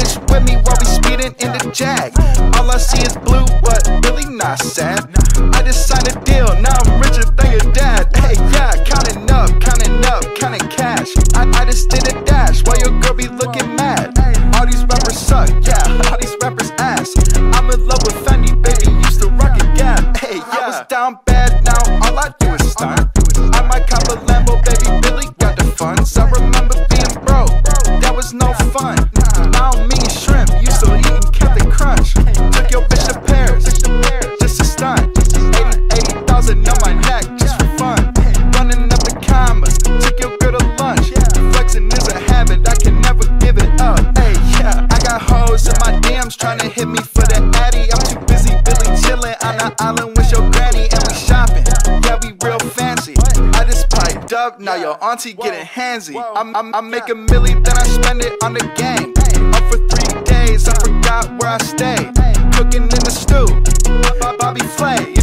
bitch with me while we speeding in the Jag. All I see is blue, but really not sad. I just signed a deal, now I'm richer than your dad. Hey, yeah, counting up, counting cash. I just did a dash while your girl be looking mad. All these rappers suck, yeah, all these rappers ass. I'm in love with Fendi, baby, used to rock a Gap. Hey, yeah, I was down bad, now all I do is stunt. I might cop a Lambo, baby, really got the funds. I remember being broke, that was no fun. Now I'm eating shrimp, used to eating Captain Crunch. Took your bitch to Paris, just a stunt. 80,000 on my neck, just for fun. Running up the commas, took your girl to lunch. Flexing is a habit, I can never give it up. Hey, yeah, I got hoes in my DMs trying to hit me for the addy. I'm too busy Billy chilling on the island with your granny, and we shopping. Yeah, we real fancy. I just piped up, now your auntie getting handsy. I make a milli, then I spend it on the game. Up for 3 days, I forgot where I stay. Cooking in the stew, Bobby Flay.